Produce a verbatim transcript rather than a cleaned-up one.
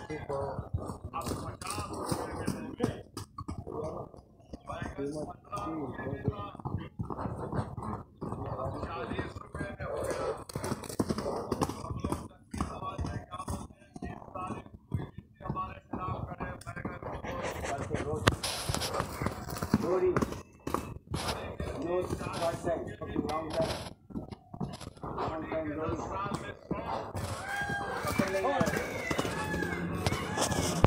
Lori, nose, right side, okay, wrong side, one time Lori.